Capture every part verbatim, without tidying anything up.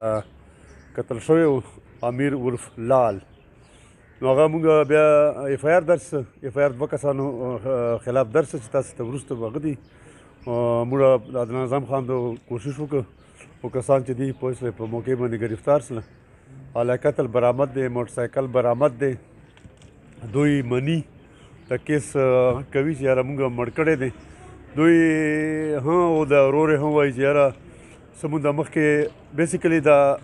قتل شوی و امیر ولف لال نو هغه مونږ بیا ایف آی آر درس ایف آی آر دوه کسانو خلاف درس چې تاسو ته وروسته به هغه دي موږ د عدنان اعظم خان د کوشش وکړ خو کسان چې دي پوه په موقع باندې ګرفتار سله اعلی قتل برآمد دی موټرسایکل برآمد دی دوی مني د کیس کوي چې یاره مونږ مړ کړی دی دوی ها او د ورور یې هم وایي چې یاره زمونږ د مخکې بیسیکلي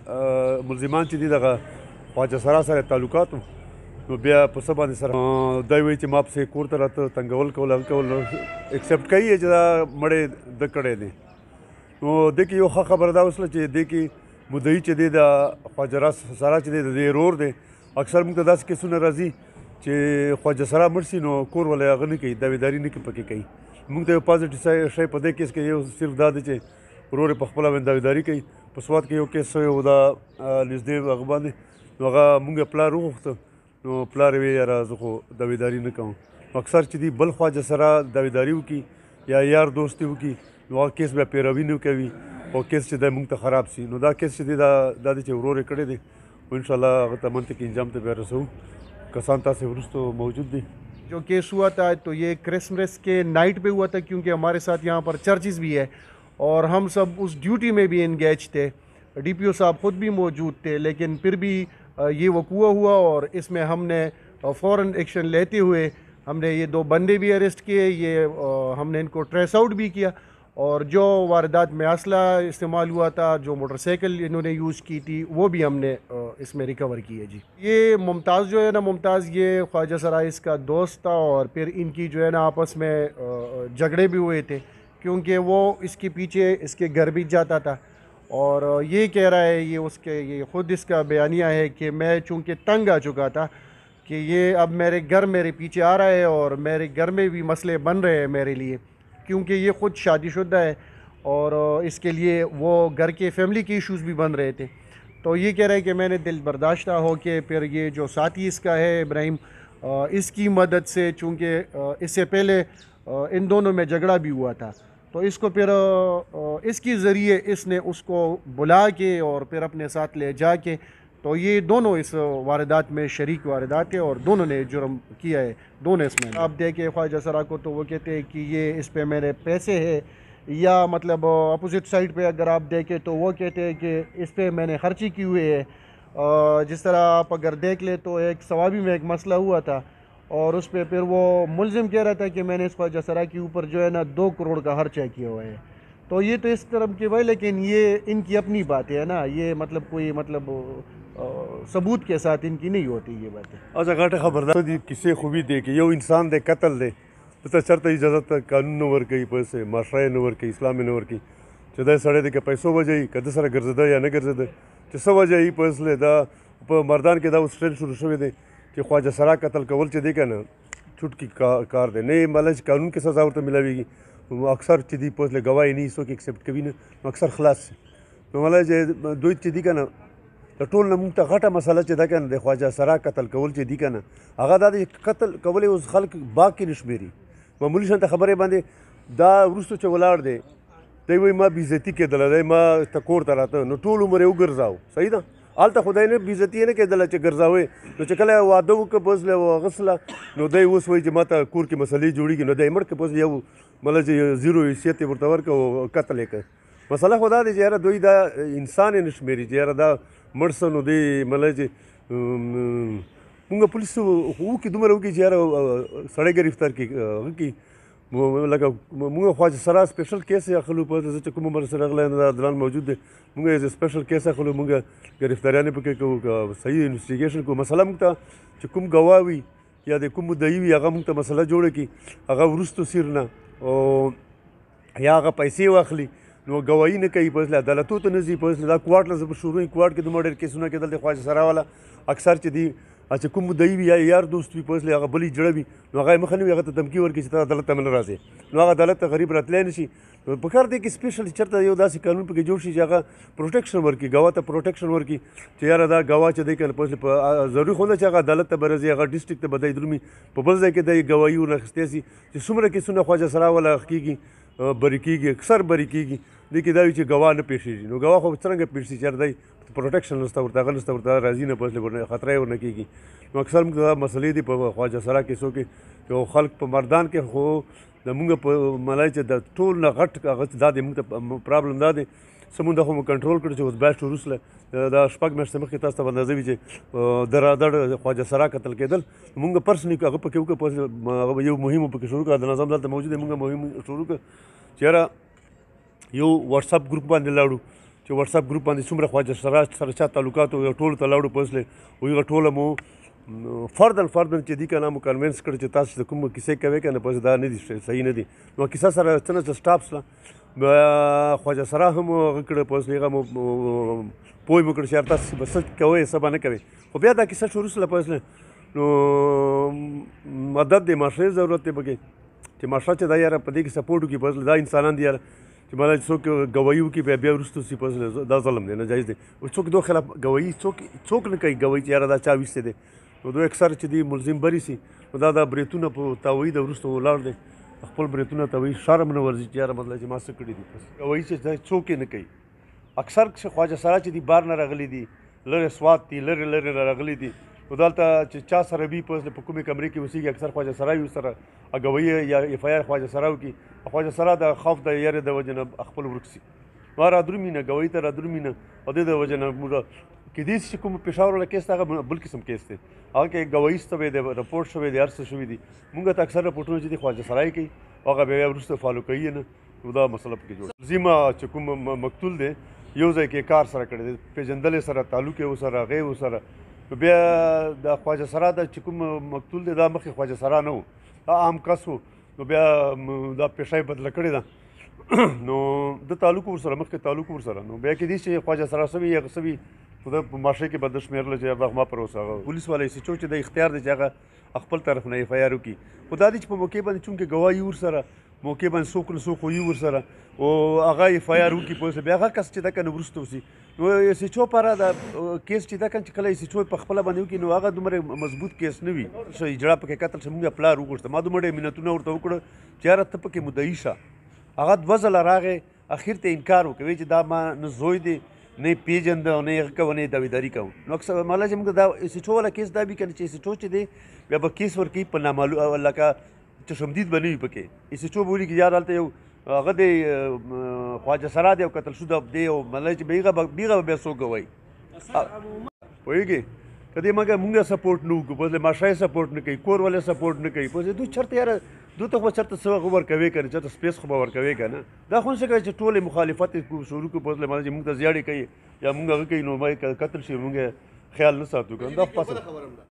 د ملزمان چې دي دغه خواجه سرا سره تعلقات نو بیا په څه باندې سره دی وایي چې ما پسې کور ته راته تنګول کول هغه کول اکسپټ کوي چې دا مړی د کړی دی نو دې کې یو ښه خبره دا وسله چې دې کې مدعي چې دی د خواجه سرا چې دی د دې ورور دی اکثر موږ ته داسې کیسونه راځي چې خواجه سرا مړ شي نو کور والا هغه نه کوي داویداري نه کوي پکې کوي موږ ته یو پازیټیو شی په دې کیس کې یو صرف دا دی چې ورور یې په خپله باندې داویداري کوي په سوات کې یو کیس شوی و دا نږدې هغه باندې نو هغه موږ پلار وغوښته نو پلار یې ویل یاره زه خو داویداري نه کوم اکثر چې دی بل خواجه سره داویداري وکړي یا یار دوستي وکړي نو هغه کیس بیا پیروي نه کوي او کیس چې دی موږ ته خراب شي نو دا کیس چې دی دا دا دی چې ورور یې کړی دی او انشاءالله هغه ته منطقي انجام ته بیا رسوو کسان تاسې وروستو موجود دي جو केस हुआ था तो ये क्रिसमस के नाइट पे हुआ था क्योंकि हमारे साथ यहाँ पर चर्चेस भी है और हम सब उस ड्यूटी में भी इंगेज थे डीपीओ साहब ख़ुद भी मौजूद थे लेकिन फिर भी ये वकूआ हुआ और इसमें हमने फ़ौरन एक्शन लेते हुए हमने ये दो बंदे भी अरेस्ट किए ये हमने इनको ट्रेस आउट भी किया और जो वारदात में असला इस्तेमाल हुआ था जो मोटरसाइकिल इन्होंने यूज़ की थी वो भी हमने इसमें रिकवर की है जी। ये मुमताज़ जो है ना मुमताज़ ये ख्वाजा सराइस का दोस्त था और फिर इनकी जो है ना आपस में झगड़े भी हुए थे क्योंकि वो इसके पीछे इसके घर भी जाता था और ये कह रहा है ये उसके ये ख़ुद इसका बयानिया है कि मैं चूँकि तंग आ चुका था कि ये अब मेरे घर मेरे पीछे आ रहा है और मेरे घर में भी मसले बन रहे हैं मेरे लिए क्योंकि ये ख़ुद शादीशुदा है और इसके लिए वो घर के फैमिली के इश्यूज़ भी बन रहे थे तो ये कह रहा है कि मैंने दिल बर्दाश्ता हो के फिर ये जो साथी इसका है इब्राहिम इसकी मदद से चूँकि इससे पहले इन दोनों में झगड़ा भी हुआ था तो इसको फिर इसके ज़रिए इसने उसको बुला के और फिर अपने साथ ले जा के तो ये दोनों इस वारदात में शरीक वारदात है और दोनों ने जुर्म किया है दोनों इसमें आप देखें ख्वाजा सरा को तो वो कहते हैं कि ये इस पे मेरे पैसे है या मतलब अपोजिट साइड पे अगर आप देखें तो वो कहते हैं कि इस पे मैंने खर्ची की हुई है जिस तरह आप अगर देख ले तो एक सवाबी में एक मसला हुआ था और उस पर फिर वो मुलजिम कह रहा था कि मैंने इस ख्वाजा सरा के ऊपर जो है ना दो करोड़ का खर्चा किया हुआ है तो ये तो इस तरह के भाई लेकिन ये इनकी अपनी बात है ना ये मतलब कोई मतलब सबूत के साथ इनकी नहीं होती ये बातें अच्छा घाटे खबरदार दी किसे खूबी दे कि यो इंसान दे कत्ल दे तो चरता इजाजत कानून न वर्कई पैसे माशरा न वर्कई इस्लाम न वर्कई चदा सड़े दे के पैसों वजह कद सर गर्जदा या न गर्जदा چې څه وجه یې په اصل دا په مردان کې دا اوس ټرینډ شروع شوی دی چې خواجه سرا قتل کول چې دی که نه چټکي کار دی نه مله چې قانون کې سزا ورته میلاویږي اکثر چې دی په اصل ګواهي نه څوک ایکسپټ کوي نه اکثر خلاص شي نو مله چې دوی چې دی که نه د ټول نه موږ ته غټه مسله چې ده که نه د خواجه سرا قتل کول چې دی که نه هغه دا د قتل کول اوس خلک باغ کې نه شمېري معمولي شانته خبرې باندې دا وروسته چې ولاړ دی دی وایي ما بېعزتي کېدله دی ما ته کور ته راته نو ټول عمر یې وګرځاو صحیح ده هلته خدای نه بېعزتي یې نه کېدله چې ګرځاوې نو چې کله واده وکړه په اصل اغوستله نو دی اوس وایي چې ما ته کور کې مسلې جوړېږي نو دی یې مړ کړه په اصل یو مطلب چې زیرو حیثیت یې ورته ورکړه او قتل یې کړه مسله خو دا دی چې یاره دوی دا انسان یې نه شمېري چې یاره دا مړ څه نو دی مطلب چې مونږ پولیس وکړي دومره وکړي چې یاره سړی ګرفتار کړي هغه کړي لکه مونږ خواجه سرا سپیشل کیس یې اخلو په زه چې کوم عمر سره راغلی دا عدنان موجود دی مونږ یې سپیشل کیس اخلو مونږ ګرفتاریانې پکې کوو صحیح انویسټیګیشن کوو مسله مونږ ته چې کوم ګواه وي یا د کوم مدعي وي هغه مونږ ته مسله جوړه کړي هغه وروستو سیر نه او یا هغه پیسې واخلي نو ګواهي نه کوي په اصل عدالتو ته نه ځي په اصل دا کوارټ نه زه په شروع کوارټ کې دومره ډېر کیسونه کېدل د خواجه سرا والا اکثر چې دي چې کوم مدعي وي یا یار دوست وي په اصل هغه بلې جړه وي نو هغه یې مخه نه وي هغه ته دمکي ورکړي چې ته عدالت ته نه راځې نو هغه عدالت ته غریب راتلی نه شي نو په کار دی کې سپیشل چېرته یو داسې قانون پکې جوړ شي چې هغه پروټیکشن ورکړي ګواه ته پروټیکشن ورکړي چې یاره دا ګواه چې دی که نه په اصل په ضروري خو نه چې هغه عدالت ته به راځي هغه ډسټرکټ ته به دی درومي په بل ځای کې دی ګواهي ورنه اخیستی شي چې څومره کیسونه خواجه سرا والا کېږي بری کېږي اکثر بری کېږي دې کې دا وي چې ګواه نه پېښېږي نو ګواه خو څرنګه پېښ شي چېرته دی پروټیکشن نشته ورته هغه نشته ورته راځي نه پسلې ورنه خطره یې ورنه کېږي نو اکثر موږ دا مسلې دي په خواجه سرا کیسو کې چې خلک په مردان کې خو د مونږ په ملای چې د ټول نه غټ هغه دا دی مونږ ته پرابلم دا دی سمون د خو مو کنټرول کړ چې اوس بیسټ وروسته دا شپږ میاشتې مخکې تاسو ته اندازه وي چې درادړ خواجه سرا قتل کېدل مونږ پرسنلی هغه پکې وکړه هغه یو مهم پکې شروع کړه د نظام دلته موجود دی مونږ مهم شروع کړه چې یاره یو واتساپ ګروپ باندې لاړو چې واتساپ ګروپ باندې څومره خواجه سرا سره چا تعلقات او ټولو ته لاړو پسلې وایي ټوله مو فردن فردن چې دي که نه مو کنوینس کړ چې تاسو د کوم کیسې کوئ که نه پس دا نه دي صحیح نه دي نو کیسه سره څه نه څه سټاپ سله خواجه سرا هم هغه کړه پس هغه مو پوه مو کړ چې یار تاسو به څه کوئ څه به نه کوئ خو بیا دا کیسه شروع سله پس نو مدد دی ماشرې ضرورت دی پکې چې ماشره چې دا یاره په دې کې سپورټ وکړي پس دا انسانان دي یاره چې مالا څوک ګواهي وکړي بیا بیا وروسته سي پس دا ظلم دی ناجایز دی څوک دو خلاف ګواهي څوک څوک نه کوي ګواهي چې یاره دا چا ویستی دی نو دوی اکثر چې دی ملزم بری سي نو دا دا بریتونه په تاویي د وروسته ولاړ دی خپل بریتونه تاویي شرم نه ورځي چې یاره مطلب چې ما څه کړي دي ګواهي چې څوک یې نه کوي اکثر خواجه سرا چې دی بار نه راغلي دي لرې سوات دي لرې لرې راغلي دي نو دلته چې چا سره وي په کومې کمرې کې اوسېږي اکثر خواجه سرا وي ورسره ګواهي یا اف آی آر خواجه سرا وکړي خواجه سرا د خوف د یارې د وجې نه خپل ورک سي نو رادرومي نه ګواهي ته رادرومي نه او دې د وجې نه موږ کېدای شي چې کوم پېښور والا کیس هغه بل قسم کیس دی هغه کې ګواهي شوی دی رپورټ شوی دی هر څه شوي دي موږ ته اکثر رپورټونه چې دي خواجه سرا یې کوي هغه بیا وروسته فالو کوي نه نو دا مسله پکې جوړه ذمه چې کوم مقتول دی یو ځای کې کار سره کړی دی پېژندلې سره تعلق یې ورسره هغې ورسره نو بیا د خواجه سرا د چې کوم مقتول دی دا مخکې خواجه سرا نه و دا عام کس و نو بیا دا پیشه یې بدله کړې ده نو د تعلق ورسره مخکې تعلق ورسره نو بیا کېدای شي خواجه سرا سوي یا سوي خو د په معاشرې کې به د شمېرله چې هغه ما پر اوس هغه پولیس والا یې سچو چې د اختیار دی چې هغه خپل طرف نه اف آی آر وکړي خو دا دی چې په موقع باندې چونکې ګواهي ورسره موقع باندې څوک نه څوک وي ورسره او هغه اف آی آر وکړي پوه بیا هغه کس چې دا که نه وروسته وسي نو سچو پاره دا کیس چې دا که چې کله سچو په خپله باندې وکړي نو هغه دومره مضبوط کیس نه وي اجرا پکې قتل شي موږ پلار وغوښته ما دومره منتونه ورته وکړه چې یاره ته پکې مدعي شه هغه دوه ځله راغی اخر ته انکار وکوي چې دا ما نه زوی دی نه یې پېژنده او نه یې کوه نه یې داویداري کوم نو اکثر مالا چې موږ دا سچو والا کیس دا وي که نه چې سچو چې دی بیا به کیس ورکوي په نامعلوم لکه چشمدید به نه وي پکې سچو به ولیکي یار هلته یو هغه دی خواجه سرا دی او قتل شده دی او مطلب چې بیغه بیغه به بیا څوک ګواهي پوهېږې که دې مګر مونږ سپورټ نه وکړو پس ماشای سپورټ نه کوي کور والے سپورټ نه کوي پس دوی چېرته یاره دوی ته خو چېرته څه هغه ورکوې که نه چېرته سپیس خو به ورکوې که نه دا خو نشي کولی چې ټولې مخالفت یې شروع کړو پس مطلب چې مونږ ته زیاړې کوي یا مونږ هغه کوي نو قتل شي مونږ خیال نه ساتو که دا پس